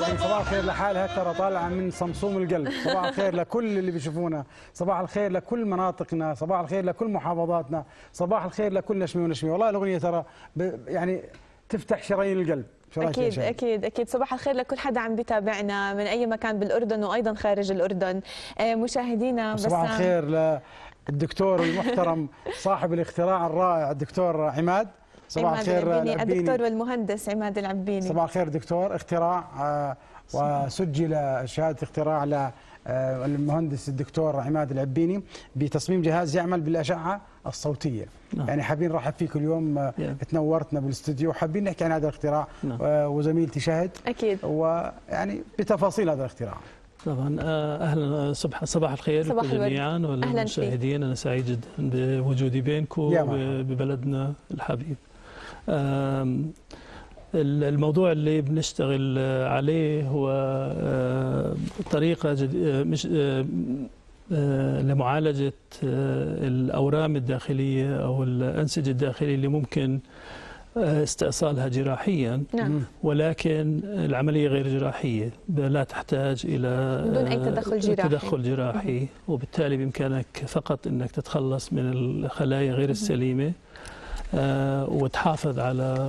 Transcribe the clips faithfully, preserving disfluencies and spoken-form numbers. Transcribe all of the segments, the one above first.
يعني صباح الخير لحالها ترى طالعه من صمصوم القلب. صباح الخير لكل اللي بيشوفونا، صباح الخير لكل مناطقنا، صباح الخير لكل محافظاتنا، صباح الخير لكل نشمي ونشمي. والله الاغنيه ترى يعني تفتح شرايين القلب. أكيد أكيد أكيد. صباح الخير لكل حدا عم بيتابعنا من أي مكان بالأردن وأيضا خارج الأردن. مشاهدينا صباح الخير للدكتور المحترم صاحب الاختراع الرائع الدكتور عماد. صباح الخير الدكتور والمهندس عماد العبيني. صباح الخير دكتور. اختراع وسجل شهادة اختراع للمهندس الدكتور عماد العبيني بتصميم جهاز يعمل بالأشعة الصوتية. نعم. يعني حابين نرحب فيك اليوم. yeah. تنورتنا بالاستوديو وحابين نحكي عن هذا الاختراع. نعم. وزميلتي شهد أكيد ويعني بتفاصيل هذا الاختراع. طبعا اهلا صباح صباح الخير لكم جميعا والمشاهدين. انا سعيد جدا بوجودي بينكم ببلدنا الحبيب. الموضوع اللي بنشتغل عليه هو طريقه مش لمعالجه الاورام الداخليه او الانسجه الداخليه اللي ممكن استئصالها جراحيا. نعم. ولكن العمليه غير جراحيه، لا تحتاج الى بدون اي تدخل جراحي تدخل جراحي، وبالتالي بامكانك فقط انك تتخلص من الخلايا غير السليمه وتحافظ على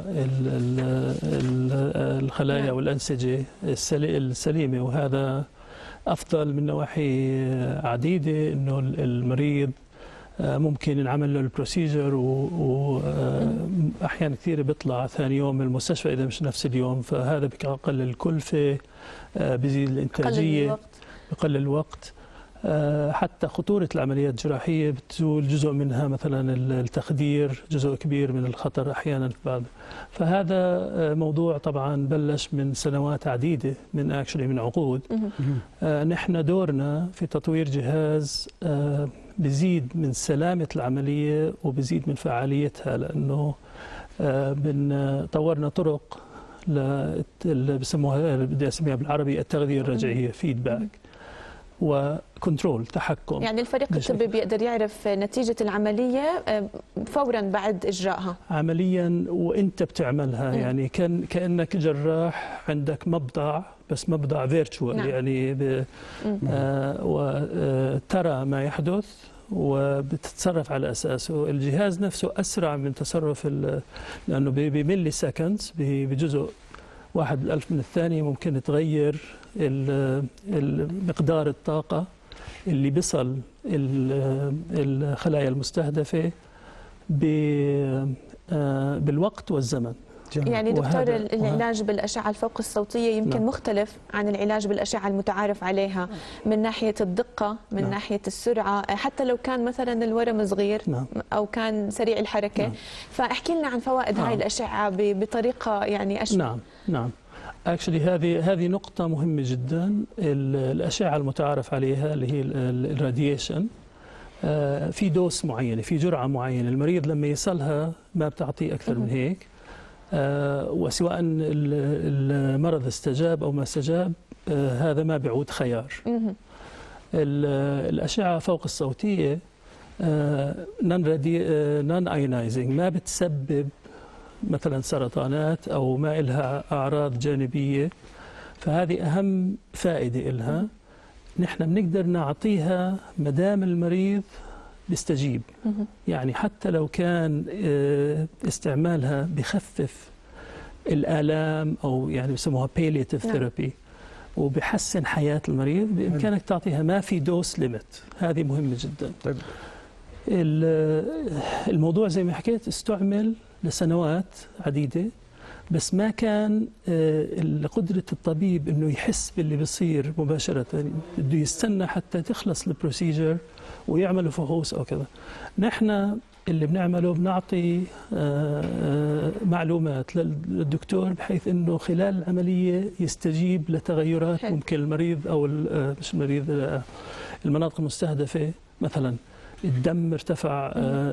الخلايا. نعم. والانسجه السليمه، وهذا افضل من نواحي عديده. انه المريض ممكن ينعمل له البروسيجر واحيانا كثيره بيطلع ثاني يوم من المستشفى اذا مش نفس اليوم، فهذا بيقلل الكلفه، بيزيد الانتاجيه، بقلل الوقت. حتى خطوره العمليات الجراحيه بتزول جزء منها، مثلا التخدير جزء كبير من الخطر احيانا في بعض. فهذا موضوع طبعا بلش من سنوات عديده، من اكشلي من عقود. نحن دورنا في تطوير جهاز بزيد من سلامة العملية وبزيد من فعاليتها، لأنه طورنا طرق اللي بسموها، بدي أسميها بالعربي التغذية الرجعية، فيدباك وكنترول، تحكم. يعني الفريق الطبي بيقدر يعرف نتيجة العملية فورا بعد إجرائها عمليا وأنت بتعملها. م. يعني كان كأنك جراح عندك مبضع، بس مبضع فيرتشوال. نعم. يعني آه وترى ما يحدث وبتتصرف على أساسه. الجهاز نفسه أسرع من تصرف، لأنه بملي سكندز، بجزء واحد بالألف من الثانية ممكن تغير مقدار الطاقة اللي بيصل الخلايا المستهدفة بالوقت والزمن. يعني دكتور العلاج بالأشعة الفوق الصوتية يمكن نعم. مختلف عن العلاج بالأشعة المتعارف عليها من ناحية الدقة، من نعم. ناحية السرعة، حتى لو كان مثلا الورم صغير. نعم. أو كان سريع الحركة. نعم. فاحكي لنا عن فوائد نعم. هاي الأشعة بطريقة يعني أشبه. نعم نعم اكشلي هذه هذه نقطة مهمة جدا. الأشعة المتعارف عليها اللي هي الراديشن في دوس معينة، في جرعة معينة، المريض لما يصلها ما بتعطيه أكثر من هيك. آه وسواء المرض استجاب أو ما استجاب، آه هذا ما بيعود خيار. الأشعة فوق الصوتية نون ايونايزنج، ما بتسبب مثلا سرطانات أو ما إلها أعراض جانبية، فهذه أهم فائدة إلها. نحن بنقدر نعطيها مدام المريض بيستجيب. يعني حتى لو كان استعمالها بخفف الآلام أو يعني بسموها palliative therapy وبحسن حياة المريض، بإمكانك تعطيها ما في دوس ليميت. هذه مهمة جدا. طيب الموضوع زي ما حكيت استعمل لسنوات عديدة، بس ما كان قدرة الطبيب انه يحس باللي بيصير مباشرة، بده يستنى حتى تخلص البروسيجر ويعملوا فحوص او كذا. نحن اللي بنعمله بنعطي معلومات للدكتور بحيث انه خلال العملية يستجيب لتغيرات حل. ممكن المريض او مش المريض، المناطق المستهدفة، مثلا الدم ارتفع،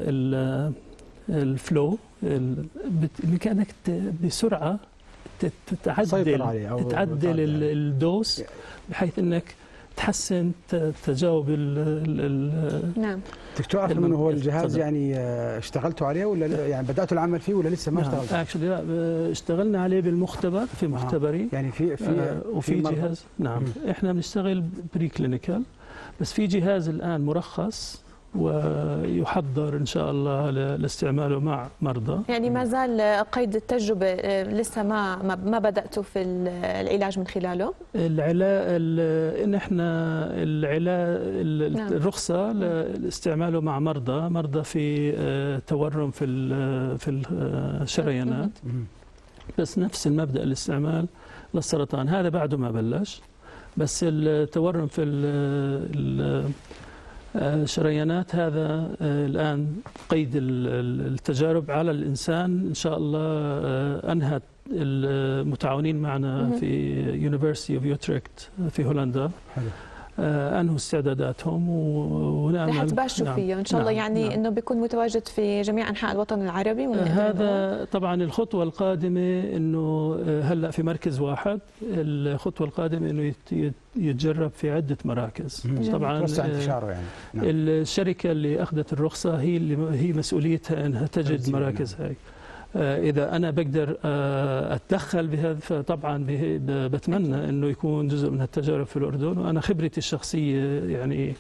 الفلو، بإمكانك بسرعة تعدل تعدل الدوس بحيث انك تحسن تجاوب ال نعم. دكتور أفهم أنه هو الجهاز يعني اشتغلتوا عليه ولا يعني بدأتوا العمل فيه ولا لسه ما نعم. اشتغلتوا؟ اكشلي لا اشتغلنا عليه بالمختبر في مختبري آه. يعني في في آه وفي في جهاز نعم م. احنا بنشتغل بري كلينيكال، بس في جهاز الآن مرخص ويحضر إن شاء الله لاستعماله مع مرضى. يعني ما زال قيد التجربة لسه ما ما بدأتوا في العلاج من خلاله؟ العلاج إن إحنا العلاج نعم. الرخصة لاستعماله مع مرضى مرضى في تورم في في الشريانات، بس نفس المبدأ الاستعمال للسرطان هذا بعده ما بلش، بس التورم في ال الشريانات هذا الآن قيد التجارب على الإنسان إن شاء الله أنهت المتعاونين معنا في University of Utrecht في هولندا أنهوا استعداداتهم ونعمل رح تباشروا نعم فيه إن شاء الله نعم يعني نعم إنه بيكون متواجد في جميع أنحاء الوطن العربي. هذا طبعا الخطوة القادمة إنه هلا في مركز واحد، الخطوة القادمة إنه يتجرب في عدة مراكز. طبعا انتشاره يعني نعم. الشركة اللي أخذت الرخصة هي اللي هي مسؤوليتها إنها تجد مراكز هاي. إذا أنا بقدر أتدخل بهذا فطبعا بتمنى إنه يكون جزء من التجارب في الأردن، وأنا خبرتي الشخصية يعني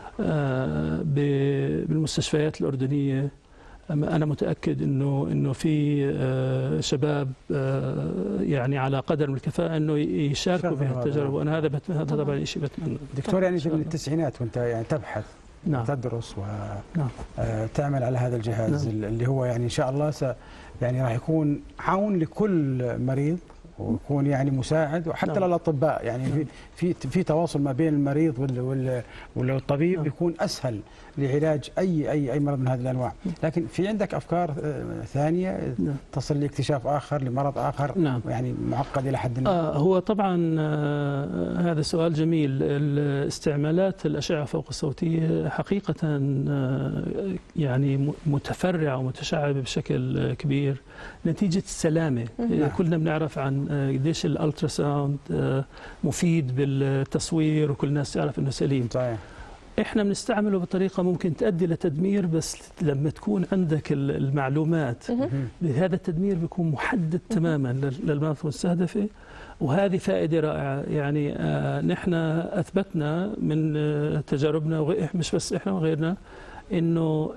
بالمستشفيات الأردنية أنا متأكد إنه إنه في شباب يعني على قدر من الكفاءة إنه يشاركوا بهالتجارب، وأنا هذا هذا طبعا شيء بتمنى. دكتور يعني من التسعينات وأنت يعني تبحث نعم. وتدرس وتعمل نعم. على هذا الجهاز نعم. اللي هو يعني إن شاء الله س يعني راح يكون عون لكل مريض ويكون يعني مساعد، وحتى نعم. للأطباء يعني نعم. في في تواصل ما بين المريض وال والطبيب نعم. بيكون أسهل لعلاج أي أي أي مرض من هذه الأنواع. لكن في عندك أفكار ثانية نعم. تصل لاكتشاف آخر لمرض آخر نعم. يعني معقد إلى حد ما؟ آه هو طبعا آه هذا سؤال جميل. استعمالات الأشعة فوق الصوتية حقيقة آه يعني متفرعة ومتشعبة بشكل كبير نتيجة السلامة. نعم. كلنا بنعرف عن قديش الالتراساوند مفيد بالتصوير وكل الناس تعرف انه سليم. صحيح. احنا بنستعمله بطريقه ممكن تؤدي لتدمير، بس لما تكون عندك المعلومات بهذا التدمير بيكون محدد تماما للمناطق المستهدفه، وهذه فائده رائعه. يعني آه نحن اثبتنا من آه تجاربنا مش بس احنا وغيرنا انه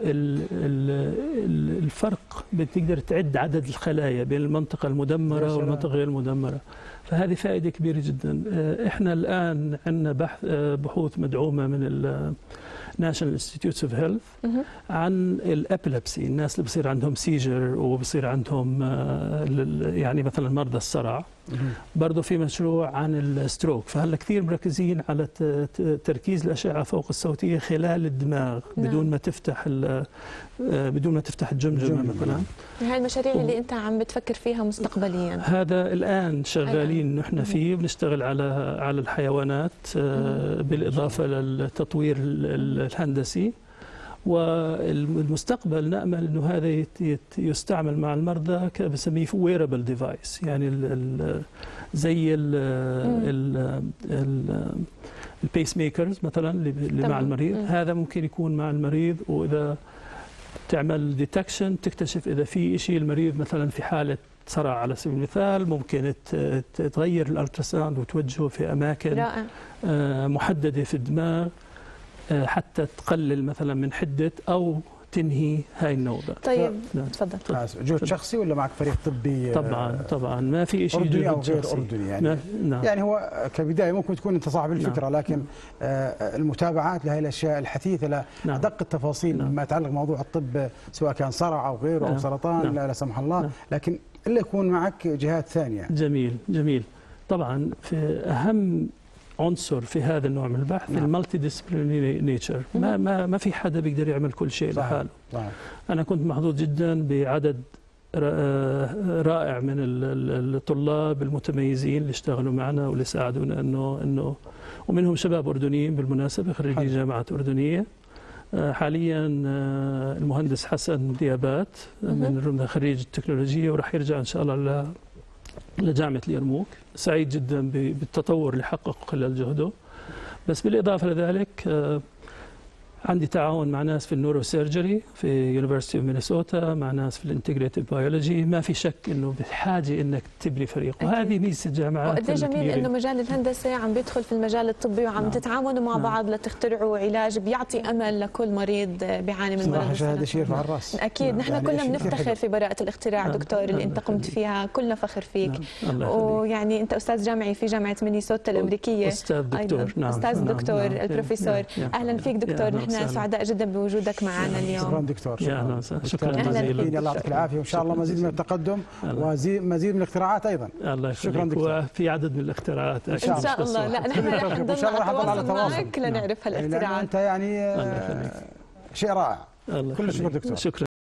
الفرق بتقدر تعد عدد الخلايا بين المنطقه المدمره والمنطقه غير المدمره، فهذه فائده كبيره جدا. احنا الان عندنا بحث بحوث مدعومه من ال National Institutes of Health عن الابيلبسي، الناس اللي بصير عندهم سيجر وبصير عندهم يعني مثلا مرضى الصرع. برضه في مشروع عن الستروك، فهلا كثير مركزين على تركيز الاشعه فوق الصوتيه خلال الدماغ بدون ما تفتح بدون ما تفتح الجمجمه مثلا. هاي المشاريع اللي انت عم بتفكر فيها مستقبليا؟ هذا الان شغالين نحن فيه، بنشتغل على على الحيوانات بالاضافه للتطوير الهندسي، والمستقبل نأمل أنه هذا يستعمل مع المرضى بسميه ويرابل ديفايس، يعني ال ال زي البيس ميكرز مثلا اللي مع المريض. مم. هذا ممكن يكون مع المريض، وإذا تعمل ديتكشن تكتشف إذا في شيء المريض مثلا في حالة صرع على سبيل المثال، ممكن تغير الالتراساوند وتوجهه في أماكن رائع. محددة في الدماغ حتى تقلل مثلا من حدة أو تنهي هاي النوبة. طيب تفضل. جهد شخصي ولا معك فريق طبي؟ طبعا طبعا ما في شيء أردني أو غير أردني يعني. نعم. يعني هو كبداية ممكن تكون أنت صاحب الفكرة، نعم. لكن المتابعات لهذه الأشياء الحثيثة لأدق التفاصيل نعم. ما يتعلق بموضوع الطب سواء كان صرع أو غيره نعم. أو سرطان نعم. لا, لا سمح الله نعم. لكن إلا يكون معك جهات ثانية. جميل جميل. طبعا في أهم عنصر في هذا النوع من البحث نعم. المالتي ديسبلينري نيتشر. ما ما ما في حدا بيقدر يعمل كل شيء لحاله. انا كنت محظوظ جدا بعدد رائع من الطلاب المتميزين اللي اشتغلوا معنا واللي ساعدونا انه انه ومنهم شباب اردنيين بالمناسبه خريجي جامعات اردنيه. حاليا المهندس حسن ديابات من الرمضة خريج التكنولوجيا وراح يرجع ان شاء الله لجامعة اليرموك. سعيد جدا بالتطور اللي حققه خلال جهده. بس بالإضافة لذلك عندي تعاون مع ناس في النوروسيرجري في يونيفرسيتي اوف مينيسوتا، مع ناس في الانتجريتيف بيولوجي. ما في شك انه بحاجه انك تبني فريق، وهذه ميزه الجامعات. وقد جميل انه مجال الهندسه عم بيدخل في المجال الطبي وعم نعم. تتعاونوا مع نعم. بعض لتخترعوا علاج بيعطي امل لكل مريض بيعاني من مرض السرطان. شهاده شيء على الراس. اكيد نعم. نحن يعني كلنا بنفتخر في براءه الاختراع نعم. دكتور اللي انت قمت فيها، كلنا فخر فيك. نعم. ويعني انت استاذ جامعي في جامعه مينيسوتا الامريكيه. استاذ دكتور نعم. استاذ دكتور نعم. البروفيسور نعم. اهلا فيك دكتور، نحن سعداء جدا بوجودك معنا اليوم. شكرا دكتور. شكرا شكرا جزيلا. الله يعطيك العافيه، وان شاء الله مزيد من التقدم ومزيد من الاختراعات ايضا. الله يخليك. شكرا دكتور. وفي عدد من الاختراعات ان شاء, إن شاء الله. لا نحن رح نضل على تواصل معك لنعرف هالاختراعات. انت يعني شيء رائع. كل الشكر دكتور. شكرا.